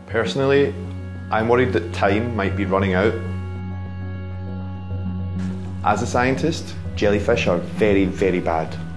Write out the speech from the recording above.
Personally, I'm worried that time might be running out. As a scientist, jellyfish are very, very bad.